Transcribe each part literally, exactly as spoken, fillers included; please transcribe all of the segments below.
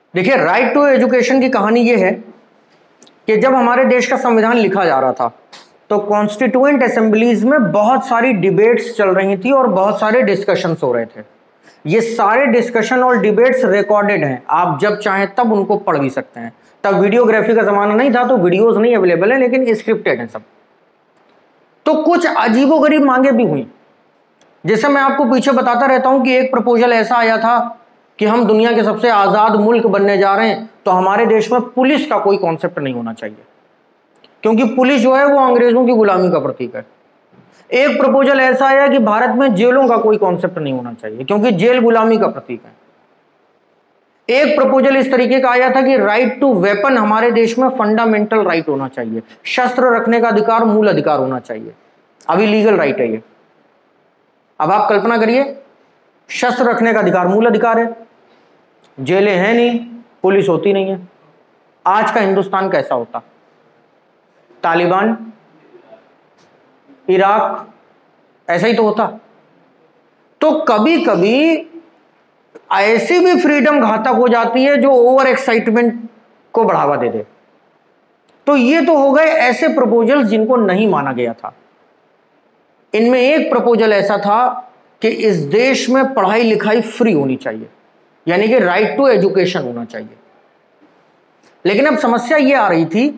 देखिए, right to education की कहानी यह है कि जब हमारे देश का संविधान लिखा जा रहा था तो कॉन्स्टिट्यूएंट असेंबलीज में बहुत सारी डिबेट्स चल रही थी और बहुत सारे डिस्कशंस हो रहे थे। ये सारे डिस्कशन और डिबेट्स रिकॉर्डेड हैं, आप जब चाहें तब उनको पढ़ भी सकते हैं। तब वीडियोग्राफी का जमाना नहीं था तो वीडियोस नहीं अवेलेबल है, लेकिन स्क्रिप्टेड है सब। तो कुछ अजीबोगरीब मांगे भी हुई, जैसे मैं आपको पीछे बताता रहता हूं कि एक प्रपोजल ऐसा आया था कि हम दुनिया के सबसे आजाद मुल्क बनने जा रहे हैं, तो हमारे देश में पुलिस का कोई कॉन्सेप्ट नहीं होना चाहिए, क्योंकि पुलिस जो है वो अंग्रेजों की गुलामी का प्रतीक है। एक प्रपोजल ऐसा आया कि भारत में जेलों का कोई कॉन्सेप्ट नहीं होना चाहिए, क्योंकि जेल गुलामी का प्रतीक है। एक प्रपोजल इस तरीके का आया था कि राइट टू वेपन हमारे देश में फंडामेंटल राइट होना चाहिए, शस्त्र रखने का अधिकार मूल अधिकार होना चाहिए। अभी लीगल राइट है ये। अब आप कल्पना करिए, शस्त्र रखने का अधिकार मूल अधिकार है, जेलें हैं नहीं, पुलिस होती नहीं है, आज का हिंदुस्तान कैसा होता? तालिबान, इराक, ऐसा ही तो होता। तो कभी कभी ऐसी भी फ्रीडम घातक हो जाती है जो ओवर एक्साइटमेंट को बढ़ावा दे दे। तो ये तो हो गए ऐसे प्रपोजल्स जिनको नहीं माना गया था। इनमें एक प्रपोजल ऐसा था कि इस देश में पढ़ाई लिखाई फ्री होनी चाहिए, यानी कि राइट टू एजुकेशन होना चाहिए। लेकिन अब समस्या यह आ रही थी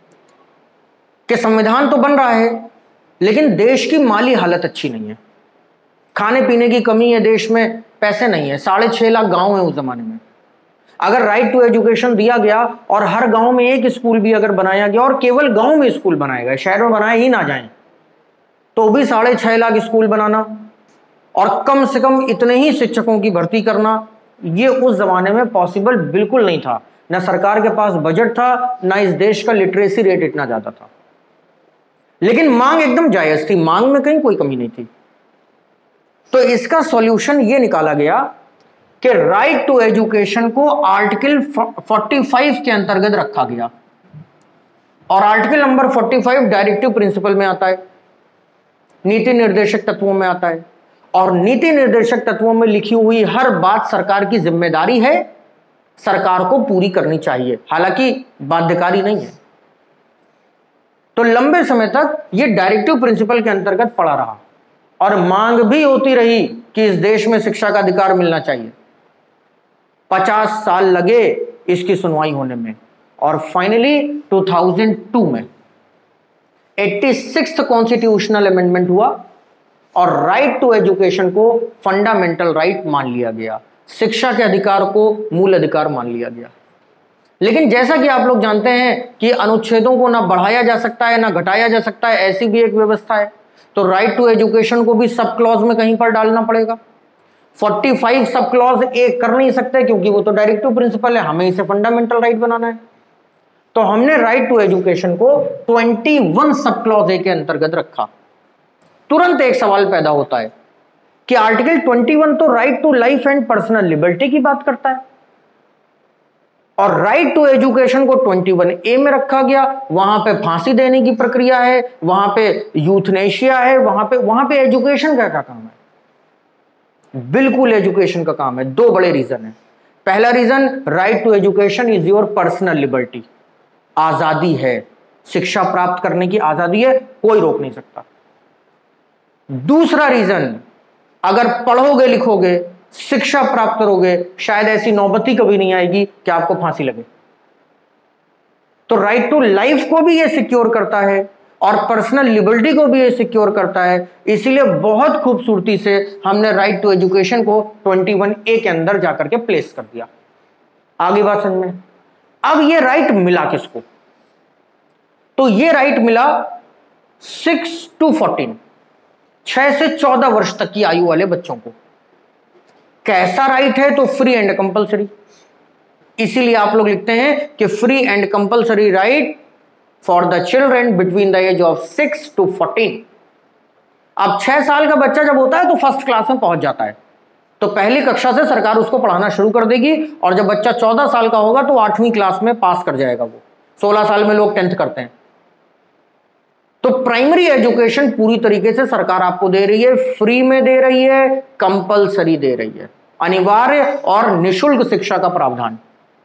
कि संविधान तो बन रहा है, लेकिन देश की माली हालत अच्छी नहीं है, खाने पीने की कमी है, देश में पैसे नहीं है, साढ़े छह लाख गांव है उस जमाने में। अगर राइट टू एजुकेशन दिया गया और हर गांव में एक स्कूल भी अगर बनाया गया, और केवल गांव में स्कूल बनाया गया, शहर में बनाए ही ना जाए, तो भी साढ़े छह लाख स्कूल बनाना और कम से कम इतने ही शिक्षकों की भर्ती करना, ये उस जमाने में पॉसिबल बिल्कुल नहीं था। ना सरकार के पास बजट था, ना इस देश का लिटरेसी रेट इतना ज्यादा था। लेकिन मांग एकदम जायज थी, मांग में कहीं कोई कमी नहीं थी। तो इसका सॉल्यूशन ये निकाला गया कि राइट टू एजुकेशन को आर्टिकल पैंतालीस के अंतर्गत रखा गया, और आर्टिकल नंबर पैंतालीस डायरेक्टिव प्रिंसिपल में आता है, नीति निर्देशक तत्वों में आता है, और नीति निर्देशक तत्वों में लिखी हुई हर बात सरकार की जिम्मेदारी है, सरकार को पूरी करनी चाहिए, हालांकि बाध्यकारी नहीं है। तो लंबे समय तक यह डायरेक्टिव प्रिंसिपल के अंतर्गत पड़ा रहा और मांग भी होती रही कि इस देश में शिक्षा का अधिकार मिलना चाहिए। पचास साल लगे इसकी सुनवाई होने में, और फाइनली दो हज़ार दो में छियासी कॉन्स्टिट्यूशनल अमेंडमेंट हुआ और राइट टू एजुकेशन को फंडामेंटल राइट मान लिया गया, शिक्षा के अधिकार को मूल अधिकार मान लिया गया। लेकिन जैसा कि आप लोग जानते हैं कि अनुच्छेदों को ना बढ़ाया जा सकता है ना घटाया जा सकता है, ऐसी भी एक व्यवस्था है। तो राइट टू एजुकेशन को भी सब क्लॉज में कहीं पर डालना पड़ेगा। पैंतालीस सब क्लॉज एक कर नहीं सकते, क्योंकि वो तो डायरेक्टिव प्रिंसिपल है, हमें इसे फंडामेंटल राइट बनाना है। तो हमने राइट टू एजुकेशन को इक्कीस सब क्लॉज ए के अंतर्गत रखा। तुरंत एक सवाल पैदा होता है कि आर्टिकल इक्कीस तो right to life and personal liberty की बात करता है, और राइट टू एजुकेशन को इक्कीस ए में रखा गया। वहां पे फांसी देने की प्रक्रिया है, वहां पे यूथनेशिया है, वहां पे वहां पे एजुकेशन का क्या काम है? बिल्कुल एजुकेशन का काम है। दो बड़े रीजन है। पहला reason, right to education is your personal liberty, आजादी है, शिक्षा प्राप्त करने की आजादी है, कोई रोक नहीं सकता। दूसरा रीजन, अगर पढ़ोगे लिखोगे शिक्षा प्राप्त करोगे, शायद ऐसी नौबत ही कभी नहीं आएगी कि आपको फांसी लगे। तो राइट टू लाइफ को भी ये सिक्योर करता है और पर्सनल लिबर्टी को भी ये सिक्योर करता है। इसीलिए बहुत खूबसूरती से हमने राइट टू एजुकेशन को इक्कीस ए के अंदर जाकर के प्लेस कर दिया। आगे बात समझ में? अब ये राइट मिला किसको? तो ये राइट मिला सिक्स टू फोर्टीन, छह से चौदह वर्ष तक की आयु वाले बच्चों को। कैसा राइट है? तो फ्री एंड कंपलसरी। इसीलिए आप लोग लिखते हैं कि free and compulsory right for the children between the age of six to fourteen. अब छह साल का बच्चा जब होता है तो फर्स्ट क्लास में पहुंच जाता है, तो पहली कक्षा से सरकार उसको पढ़ाना शुरू कर देगी, और जब बच्चा चौदह साल का होगा तो आठवीं क्लास में पास कर जाएगा। वो सोलह साल में लोग टेंथ करते हैं। तो प्राइमरी एजुकेशन पूरी तरीके से सरकार आपको दे रही है, फ्री में दे रही है, कंपलसरी दे रही है, अनिवार्य और निशुल्क शिक्षा का प्रावधान।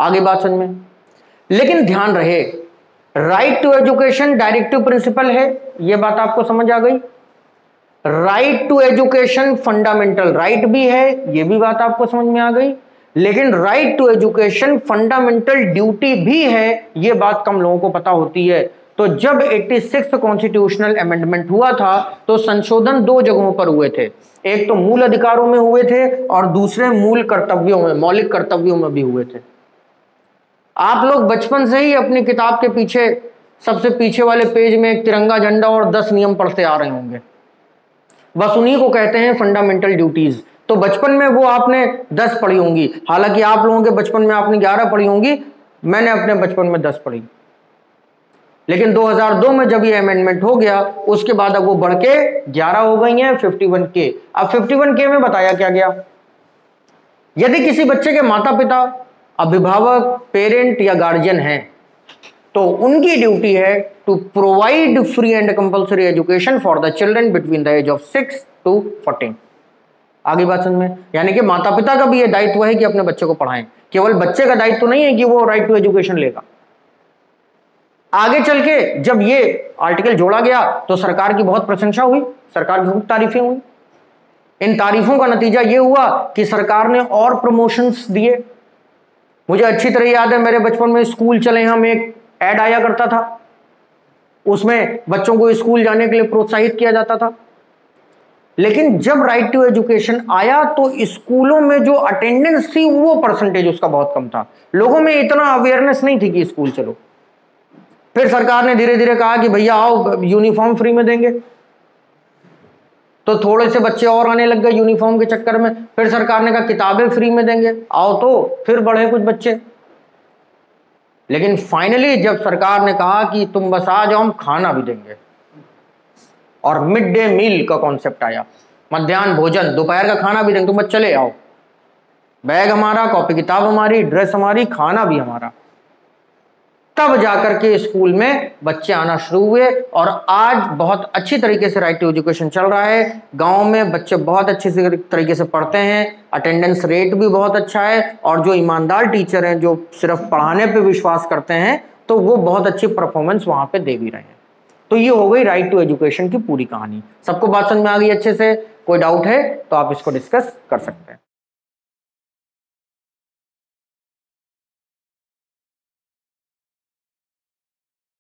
आगे बात समझ में। लेकिन ध्यान रहे, right to education directive principle है, यह बात आपको समझ आ गई। Right to education fundamental right भी है, यह भी बात आपको समझ में आ गई। लेकिन right to education fundamental duty भी है, यह बात कम लोगों को पता होती है। तो जब छियासी कॉन्स्टिट्यूशनल अमेंडमेंट हुआ था तो संशोधन दो जगहों पर हुए थे, एक तो मूल अधिकारों में हुए थे और दूसरे मूल कर्तव्यों में, मौलिक कर्तव्यों में भी हुए थे। आप लोग बचपन से ही अपनी किताब के पीछे सबसे पीछे वाले पेज में एक तिरंगा झंडा और दस नियम पढ़ते आ रहे होंगे, बस उन्हीं को कहते हैं फंडामेंटल ड्यूटीज। तो बचपन में वो आपने दस पढ़ी होंगी, हालांकि आप लोगों के बचपन में आपने ग्यारह पढ़ी होंगी, मैंने अपने बचपन में दस पढ़ी। लेकिन दो हज़ार दो में जब ये अमेंडमेंट हो गया उसके बाद अब वो बढ़ के ग्यारह हो गई हैं, इक्यावन के। अब इक्यावन के में बताया क्या गया, यदि किसी बच्चे के माता पिता, अभिभावक, पेरेंट या गार्जियन हैं तो उनकी ड्यूटी है to provide free and compulsory education for the children between the age of six to fourteen. आगे बात समझ में, यानी कि माता पिता का भी यह दायित्व है कि अपने बच्चे को पढ़ाएं, केवल बच्चे का दायित्व नहीं है कि वो राइट टू एजुकेशन लेगा। आगे चल के जब ये आर्टिकल जोड़ा गया तो सरकार की बहुत प्रशंसा हुई, सरकार की बहुत तारीफें हुई। इन तारीफों का नतीजा ये हुआ कि सरकार ने और प्रमोशंस दिए। मुझे अच्छी तरह याद है, मेरे बचपन में स्कूल चले हम एक ऐड आया करता था, उसमें बच्चों को स्कूल जाने के लिए प्रोत्साहित किया जाता था। लेकिन जब राइट टू एजुकेशन आया तो स्कूलों में जो अटेंडेंस थी वो परसेंटेज उसका बहुत कम था, लोगों में इतना अवेयरनेस नहीं थी कि स्कूल चलो। फिर सरकार ने धीरे धीरे कहा कि भैया आओ यूनिफॉर्म फ्री में देंगे, तो थोड़े से बच्चे और आने लग गए यूनिफॉर्म के चक्कर में। फिर सरकार ने कहा किताबें फ्री में देंगे, आओ, तो फिर बढ़े कुछ बच्चे। लेकिन फाइनली जब सरकार ने कहा कि तुम बस आ जाओ, हम खाना भी देंगे, और मिड डे मील का कॉन्सेप्ट आया, मध्याह्न भोजन, दोपहर का खाना भी देंगे, तुम बस चले आओ, बैग हमारा, कॉपी किताब हमारी, ड्रेस हमारी, खाना भी हमारा। तब जाकर के स्कूल में बच्चे आना शुरू हुए और आज बहुत अच्छी तरीके से राइट टू एजुकेशन चल रहा है। गांव में बच्चे बहुत अच्छे से तरीके से पढ़ते हैं, अटेंडेंस रेट भी बहुत अच्छा है, और जो ईमानदार टीचर हैं जो सिर्फ पढ़ाने पे विश्वास करते हैं तो वो बहुत अच्छी परफॉर्मेंस वहां पे दे भी रहे हैं। तो ये हो गई राइट टू एजुकेशन की पूरी कहानी। सबको बात समझ में आ गई अच्छे से? कोई डाउट है तो आप इसको डिस्कस कर सकते हैं।